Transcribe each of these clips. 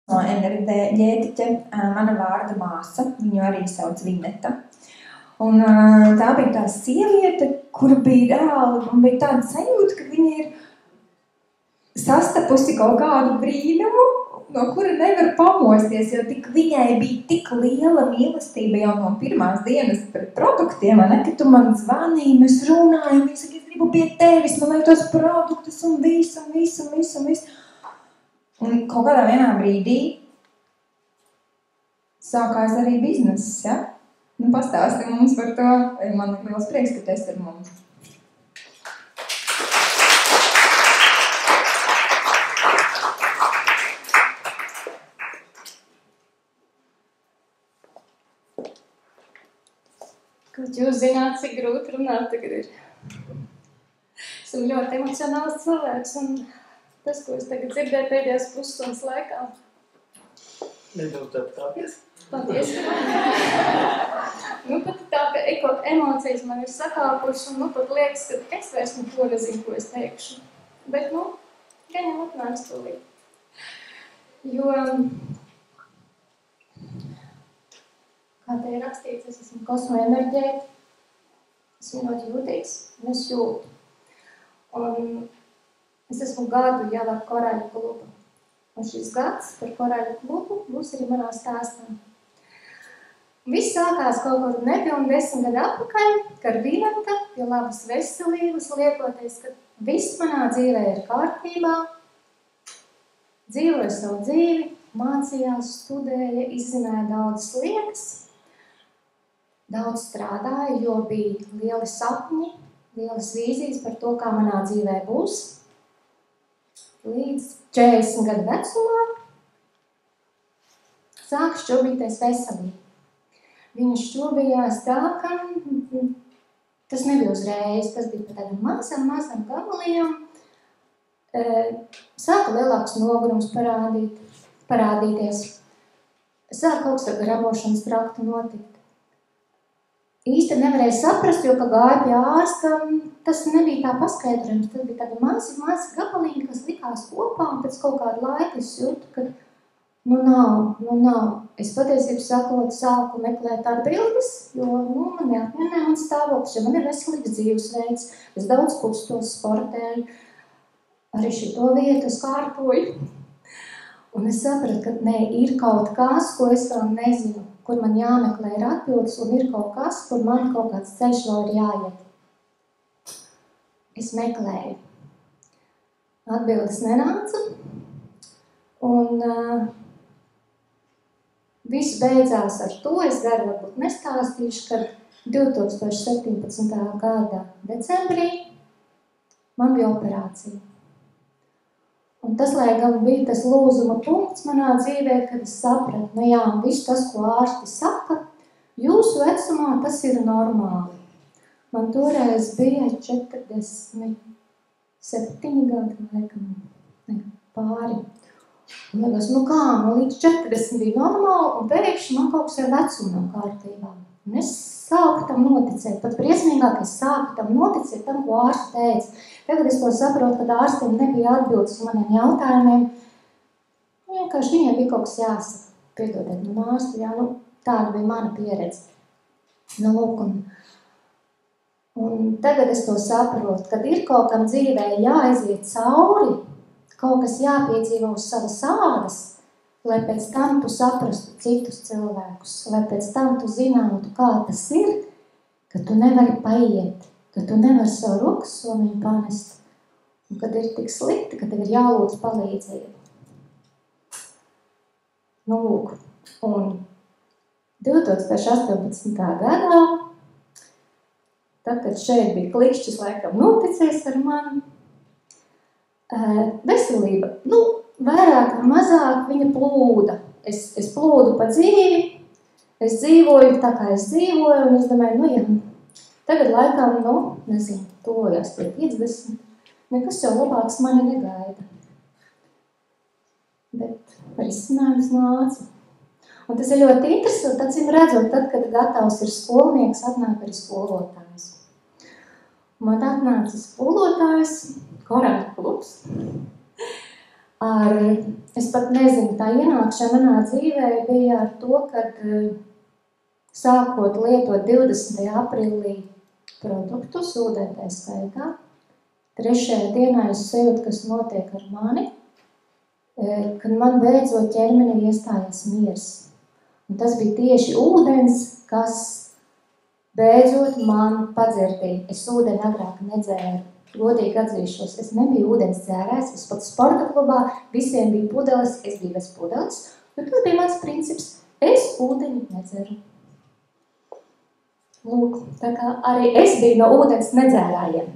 no enerģētiķe, mana vārda māsa, viņu arī sauc Vineta. Un tā bija tā sieviete, kura bija reāli, man bija tāda sajūta, ka viņa ir sastapusi kaut kādu brīnumu, no kura nevar pamosties, jo viņai bija tik liela mīlestība jau no pirmās dienas pret produktiem, ne? Ka tu man zvanīji, mēs runājam, viņa saka, es gribu pie tevis, man vajag tos produktus un visu. Un kaut kādā vienā brīdī sākās arī bizness, ja? Nu, pastāsti mums par to, man ir liels prieks, ka tu esi ar mums. Kaut jūs zināt, cik grūti runāt tagad ir. Esmu ļoti emocionāls cilvēks, un tas, ko es tagad dzirdēju pēdējās pusstundas laikā. Nedaudz tāpēc? Patiesi. Pat tā, ka emocijas man ir sakāpušas, un pat liekas, ka es vairs neko nezinu, ko es teikšu. Bet, gan jau atnāks tūlīt. Jo, kā te ir rakstīts, es esmu kosmoenerģēta, esmu ļoti jūtīgs, un es jūtu. Un es esmu gadu jau ar Koraļu klubu. Un šis gads par Koraļu klubu būs arī manā stāstā. Viss sākās kaut kur nepilni 10 gadu atpakaļ, kad Vineta pie labas veselības liekoties, ka viss manā dzīvē ir kārtībā, dzīvoja savu dzīvi, mācījās, studēja, izzināja daudzas lietas, daudz strādāja, jo bija lieli sapņi, lielas vīzijas par to, kā manā dzīvē būs. Līdz 40 gadu vecumā sāk šķobīties veselība. Viņa šķobījās tā, ka tas nebija uzreiz, tas bija par tādām mazām gabaliem. Sāka lielāks nogurums parādīties. Sāka kaut kas ar gramošanas traktu notikt. Īsti nevarēja saprast, jo, ka gāja pie ārsta, tas nebija tā paskaidrojums. Tas bija tādi mazi gabaliņi, kas likās kopā, un pēc kaut kāda laika es jūtu, ka nav. Es patiesībā sāku meklēt atbildes, jo man neapmienē mans stāvoklis, jo man ir veselīgs dzīvesveids, es daudz kustos, sportēju, arī šito vietu es kārtoju. Un es sapratu, ka ir kaut kas, ko es vēl nezinu, kur man jāmeklē ir atbildes, un ir kaut kas, kur man kaut kāds ceļš vēl ir jāiet. Es meklēju. Atbildes nenāca, un viss beidzās ar to, es garu varbūt nestāstīšu, kad 2017. gada decembrī man bija operācija. Un tas, lai gan bija tas lūzuma punkts manā dzīvē, kad es sapratu, un viss tas, ko ārsti saka, jūsu vecumā tas ir normāli. Man toreiz bija 47 gadi, laikam, pāri. Un liekas, līdz 40 bija normāli, un pēkšņi man kaut kas ar vecumu nav kārtībā. Un es sāku tam noticēt, pat briesmīgāk es sāku tam noticēt, tam, ko ārsti teica. Tagad es to saprotu, kad ārstiem nebija atbildes uz maniem jautājumiem. Vienkārši viņiem bija kaut kas jāsaka. Piedodiet, man ārsti, tāda bija mana pieredze. Un tagad es to saprotu, kad ir kaut kam dzīvē jāaiziet cauri, kaut kas jāpiedzīvo uz savas ādas, lai pēc tam tu saprastu citus cilvēkus, lai pēc tam tu zinātu, kā tas ir, ka tu nevari paiet, ka tu nevari savu rokas somiņu panest, un kad ir tik slikti, ka tev ir jālūdz palīdzību. Un 2018. gadā, tad, kad šeit bija klikšķis laikam noticies ar mani, veselība, vairāk vai mazāk viņa plūda. Es plūdu pa dzīvi, es dzīvoju tā, kā es dzīvoju, un es domāju, tagad laikam, tojās pie 50, nekas jau labāks mani negaida. Bet risinājums nāca. Un tas ir ļoti interesanti, acīm redzot, tad, kad gatavs ir skolnieks, atnāk arī skolotājs. Man atnāca skolotājs, Koraļu klubs. Es pat nezinu, tā ienākšana manā dzīvē bija ar to, kad sākot lietot 20. aprīlī produktus, ūdentē skaitā, 3. dienā es sajūtu, kas notiek ar mani, kad man beidzot ķermenī iestājās miers. Un tas bija tieši ūdens, kas beidzot man padzirdīja. Es ūdeni agrāk nedzēru. Godīgi atzīšos, es nebiju ūdens dzērājs, es pat sporta klubā, visiem bija pudeles, es biju bez pudeles, bet tas bija mans princips, es ūdeni nedzeru. Lūk, tā kā arī es biju no ūdens nedzērājiem.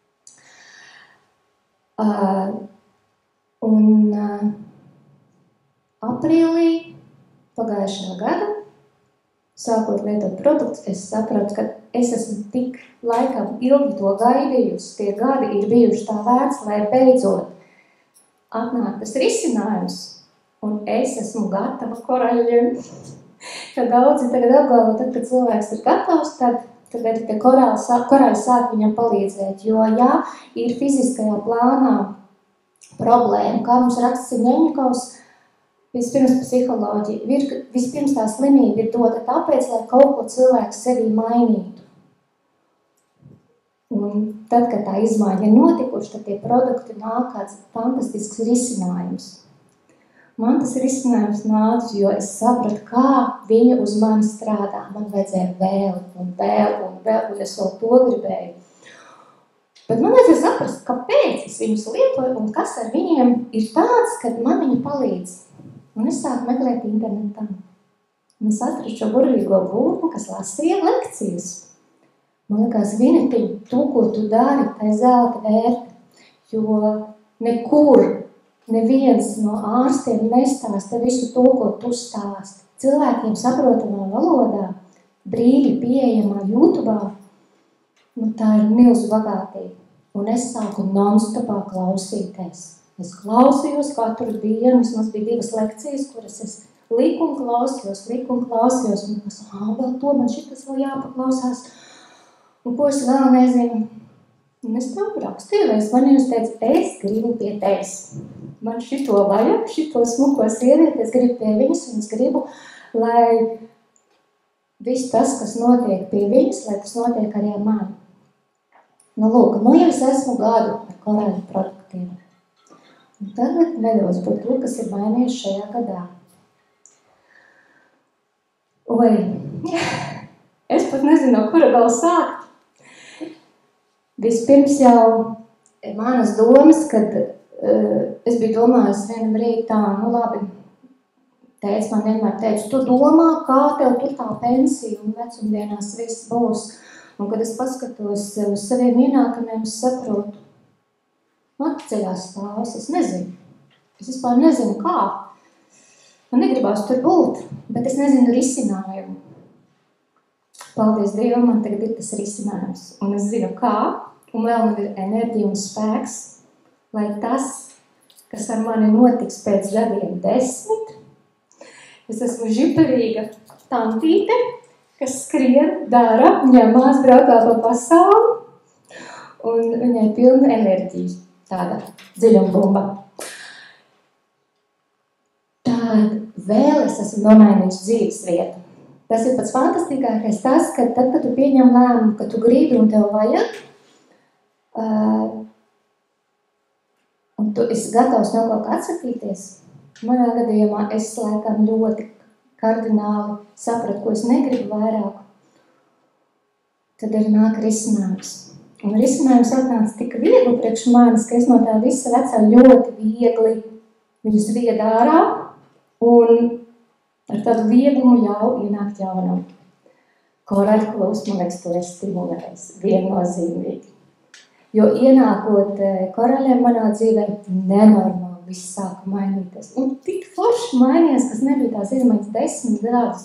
Aprīlī pagājušā gada, sākot lietot produktus, es sapratu, ka es esmu tik laikam ilgi to gaidījusi, tie gadi ir bijuši tā vērts, lai beidzot atnāk tas risinājums, un es esmu gatava koraļiem. Kad daudzi tagad apgalvo, tad, kad cilvēks ir gatavs, tad arī tie koraļi sāk viņam palīdzēt, jo, ja ir fiziskajā plānā problēma, kā mums raksts Ņeņikovs, vispirms psiholoģija, vispirms tā slimība ir dota tāpēc, lai kaut ko cilvēks sevī mainītu. Un tad, kad tā izmaiņa ir notikuši, tad tie produkti nāk kāds fantastisks risinājums. Man tas risinājums nāca, jo es sapratu, kā viņa uz mani strādā. Man vajadzēja vēl, un es vēl to gribēju. Bet man vajadzēja saprast, kāpēc es viņus lietoju un kas ar viņiem ir tāds, kad man viņi palīdz. Un es sāku meklēt internetā. Un es atradu šo burvīgo būtni, kas lasīja lekcijas. Man liekas, Vinetiņ, tu, ko tu dari, tā ir zelta vērta. Jo nekur neviens no ārstiem nestāsta visu to, ko tu stāsti. Cilvēkiem saprotamā valodā, brīvi pieejamā YouTube'ā, tā ir milzu bagātība. Un es sāku non-stopā klausīties. Es klausījos katru dienu, vismaz bija 2 lekcijas, kuras es liku un klausījos, un es vēl to, man šitas vēl jāpaklausās, un ko es vēl nezinu. Un es tam rakstīju, es teicu, es gribu pie tevis. Man šito vajag, šito smuko sievieti, es gribu pie viņas, un es gribu, lai viss tas, kas notiek pie viņas, lai tas notiek arī ar mani. Lūk, jau es esmu gadu ar koraļu produktiem. Un tagad nedaudz par to, kas ir mainījies šajā gadā. Es pat nezinu, no kura vēl sākt. Vispirms jau manas domas, kad es biju domājis vienam rītā, labi, teica man vienmēr teica, tu domā, kā tev tur tā pensija un vecumdienās viss būs. Un kad es paskatos uz saviem ienākumiem, es saprotu, atceļās stāvs, es nezinu. Es vispār nezinu, kā. Man negribās tur būt, bet es nezinu risinājumu. Paldies Dievam, man tagad ir tas risinājums. Un es zinu, kā, un vēl man ir enerģija un spēks, lai tas, kas ar mani notiks pēc gadiem 10, es esmu žiperīga tantīte, kas skrien, dara, ņemās, braukā pa pasauli, un viņai pilna enerģija, tāda dziļumbumba. Tad vēl es esmu nomainījis dzīves vietu. Tas ir pats fantastīgākais tas, ka tad, kad tu pieņem lēmumu, ka tu gribi un tev vajag, un tu esi gatavs no kaut kā atsakīties, manā gadījumā es laikam ļoti kardināli sapratu, ko es negribu vairāk, tad arī nāk risinājums. Un risinājums atnāca tik viegli priekš manis, ka es no tā visa vecā ļoti viegli viņus vied ārā un ar tādu vieglumu jau ienākt jaunam. Koraļu klūst, man liekas, to ir stimulējis viennozīmīgi. Jo ienākot koraļiem manā dzīvē, nenormāli viss sāka mainīties. Un tik forši mainījās, kas nebija tās izmaiņas 10 gadus.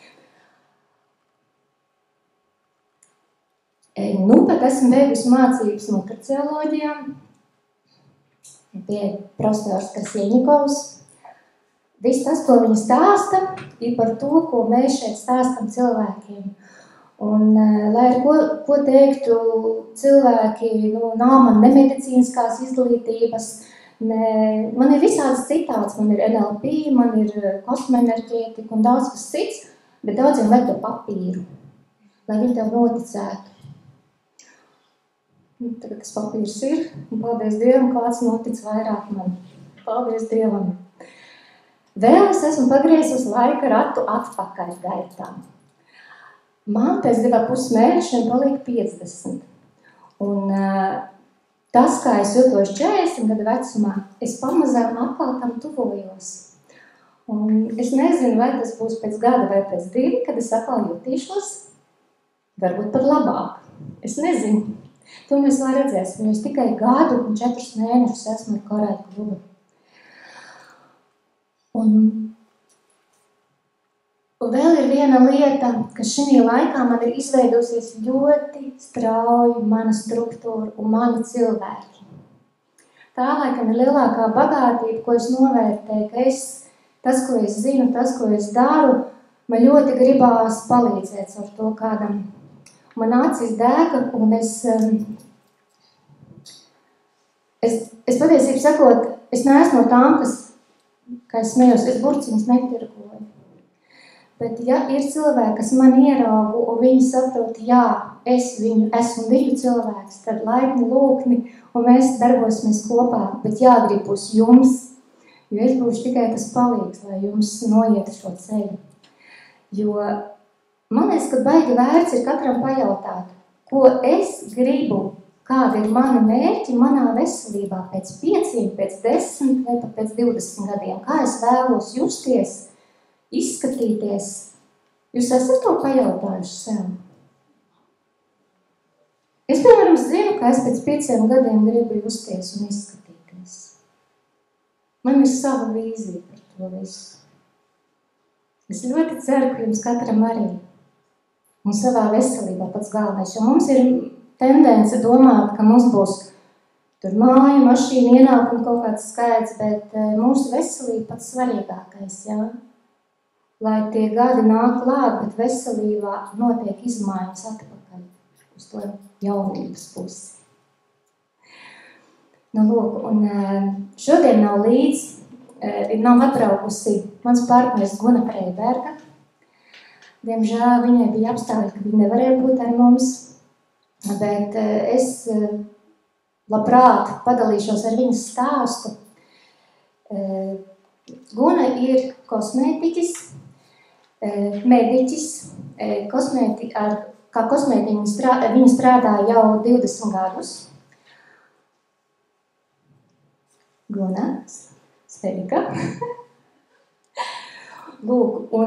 Pat esmu beigusi mācības nutricioloģijā pie profesors Krasieņikovs. Viss tas, ko viņa stāsta, ir par to, ko mēs šeit stāstam cilvēkiem. Un, lai ar ko teiktu cilvēki, nav man ne medicīniskās izglītības, Man ir visādas citāds, man ir NLP, man ir kosmoenerģētika un daudz kas cits, bet daudziem vajag to papīru, lai viņi tev noticētu. Tagad tas papīrs ir, un paldies Dievam, kāds notic vairāk man. Paldies Dievam. Vēl es esmu pagriezis laika ratu atpakaļ gaitā. Man pēc 2,5 mēnešiem paliek 50. Un tas, kā es jūtos 40 gadu vecumā, es pamazām atkal tam tuvojos. Un es nezinu, vai tas būs pēc gada vai pēc 2, kad es atkal jutīšos, varbūt par labāk. Es nezinu. To mēs vēl redzēsim, jo es tikai gadu un 4 mēnešus esmu ar Korāļu klubu. Un vēl ir viena lieta, ka šī laikā man ir izveidosies ļoti strauji mana struktūra un mani cilvēki. Tā laikam ir lielākā bagātība, ko es novērtēju, ka tas, ko es zinu, tas, ko es daru, man ļoti gribās palīdzēt ar to kādam. Man acis dēga, un es patiesībā sakot, es neesmu no tām, kā es smējos, es burciņas netirgoju. Bet ja ir cilvēki, kas man ieraugu, un viņi saprot, jā, es esmu viņu cilvēks, tad laipni lūkni, un mēs darbosimies kopā, bet jāgrib būs jums, jo es būšu tikai tas palīgs, lai jums noiet šo ceļu. Jo man liekas, ka baigi vērts ir katram pajautāt, ko es gribu, kādi ir mani mērķi manā veselībā pēc 5, pēc 10 vai pat pēc 20 gadiem, kā es vēlos justies, izskatīties. Jūs esat to pajautājuši sev? Es, piemēram, zinu, ka es pēc 5 gadiem gribu justies un izskatīties. Man ir sava vīzija par to visu. Es ļoti ceru, ka jums katram arī. Un savā veselībā pats galvenais, jo mums ir tendence domāt, ka mums būs tur māja, mašīna, ienākuma kaut kāds skaits, bet mūsu veselība pats svarīgākais, jā. Lai tie gadi nāk klāt, bet veselībā notiek izmaiņas atpakaļ uz to jaunības pusi. Nu, lūk, un šodien nav atbraukusi mans partneris Guna Freiberga. Diemžēl viņai bija apstākļi, ka viņa nevarēja būt ar mums, bet es labprāt padalīšos ar viņas stāstu. Guna ir kosmētiķis, mediķis, kā kosmētiķi viņa strādā jau 20 gadus. Guna, sveika. Lūk, un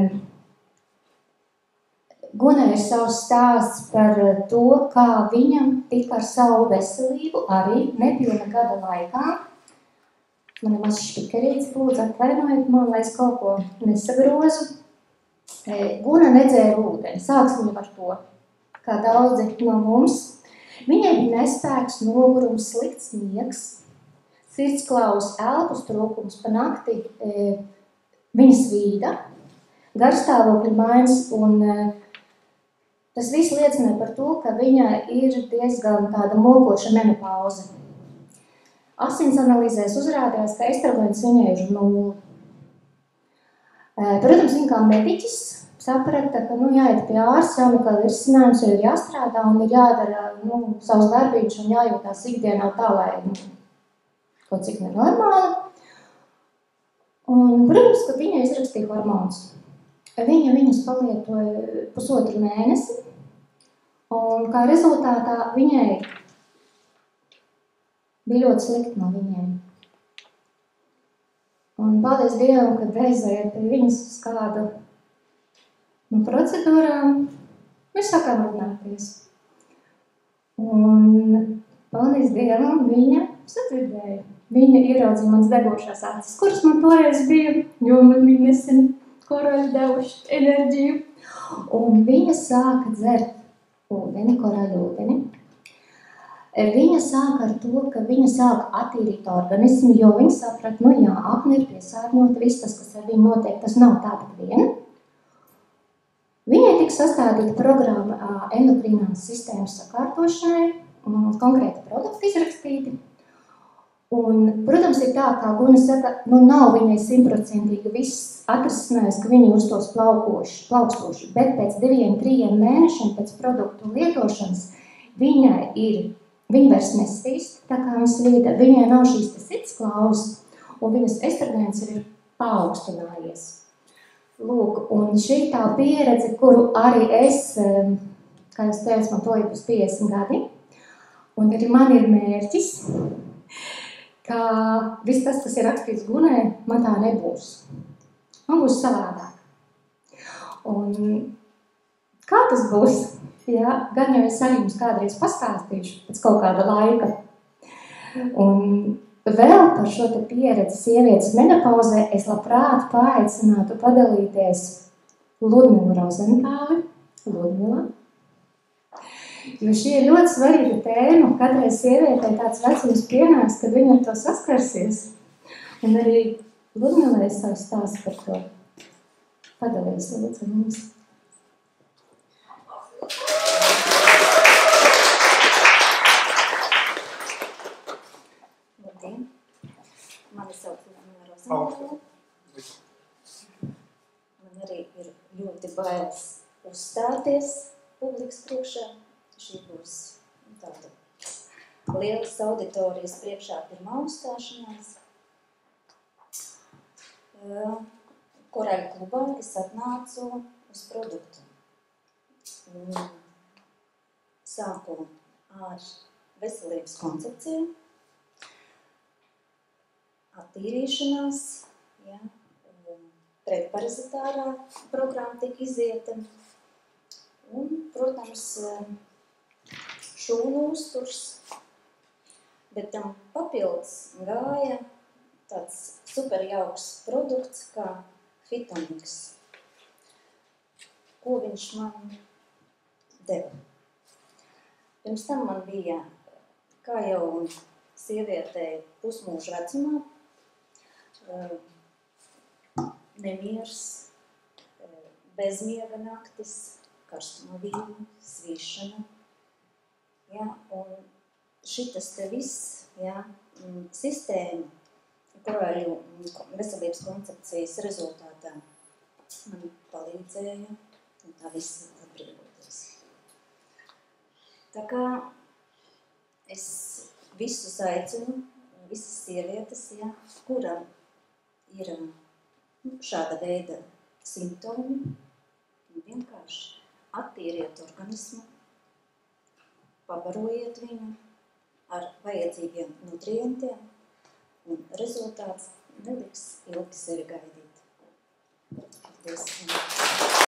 Guna ir savs stāsts par to, kā viņa tika ar savu veselību arī nepilna gada laikā. Man ir mazs špikerīts, lūdzu, atvainojiet man, lai es kaut ko nesagrozu. Guna nedzēra ūdeni, sāksim ar to, kā daudzi no mums. Viņai bija nespēks, nogurums, slikts miegs, sirdsklaus, elpas trūkums, pa nakti viņas vīda, garstāvokļa maiņas, un tas viss liecināja par to, ka viņa ir diezgan tāda mokoša menopauze. Asins analīzēs uzrādījās, ka estrogēns viņai ir 0. Protams, viņa kā mediķis saprata, ka jāiet pie ārsta, jāmeklē risinājums, ir jāstrādā un ir jādara savs darbiņš un jājūtās ikdienā tā, lai kaut cik nenormāli. Un, protams, ka viņa izrakstīja hormonus. Viņa viņus palietoja 1,5 mēnesi, un kā rezultātā viņai bija ļoti slikti no viņiem. Un paldies Dievam, kad reizējot pie viņas uz kādu procedūrām, mēs sākām runāties. Un paldies Dievam, viņa sadzirdēja. Viņa ieraudzīja manas degošās acis, kuras man toreiz bija, jo man bija nesen Korāļi devuši enerģiju. Un viņa sāka dzert ūdeni, korāļu ūdeni. Viņa sāka ar to, ka viņa sāka attīrīt organismu, jo viņa saprata, akne ir piesārņota, viss tas, kas ar viņu notiek, tas nav tāpat vien. Viņai tika sastādīta programma endokrīnās sistēmas sakārtošanai, konkrēti produkti izrakstīti. Un, protams, ir tā, kā Guna saka, nav viņai 100% viss atrisinājis, ka viņa uztos plaukstoši, bet pēc 2-3 mēnešiem pēc produktu lietošanas viņa vairs nesvīst, tā kā viņas līda, viņai nav šīs sirds klausas, un viņas estrogēns ir paaugstinājies. Lūk, un šī tā pieredze, kuru arī es, kā es teicu, man to ir uz 50 gadi, un arī man ir mērķis, ka viss tas, kas ir rakstīts Gunai, man tā nebūs. Man būs savādāk. Un kā tas būs? Jā, gan jau es arī jums kādreiz pastāstīšu pēc kaut kāda laika. Un vēl par šo te pieredzi sievietes menopauzē es labprāt paaicinātu padalīties Ludmilu Rozentāli. Ludmila. Jo šī ir ļoti svarīga tēma. Katrai sievietei tāds vecums pienāks, kad viņa ar to saskarsies. Un arī Ludmilai savu stāstu par to padalīs lūdzu mums. Labdien! Mani sauc Ludmila Rozentāle. Man arī ir ļoti bailes uzstāties publikas priekšā. Šī būs tāda lielas auditorijas priekšā pirmā uzstāšanās. Korāļu klubā es atnācu uz produktu. Sāku ar veselības koncepciju, attīrīšanās, ja, pretparazitārā programma tika izieta. Un, protams, šūnu uzturs, bet tam papildus gāja tāds superjauks produkts kā Fitonix. Ko viņš man deva? Pirms tam man bija, kā jau sievietei pusmūža vecumā, nemiers, bezmiega naktis, karstuma vīna, svīšana. Ja, un šitas te viss, ja, sistēma, korāļu veselības koncepcijas rezultātā man palīdzēja un tā viss atbrīvoties. Tā kā es visus aicinu, visas sievietes, ja, kuram ir šāda veida simptomi, vienkārši attīriet organismu, pabarojiet viņu ar vajadzīgiem nutrientiem, un rezultāts neliks ilgi sevi gaidīt. Paldies!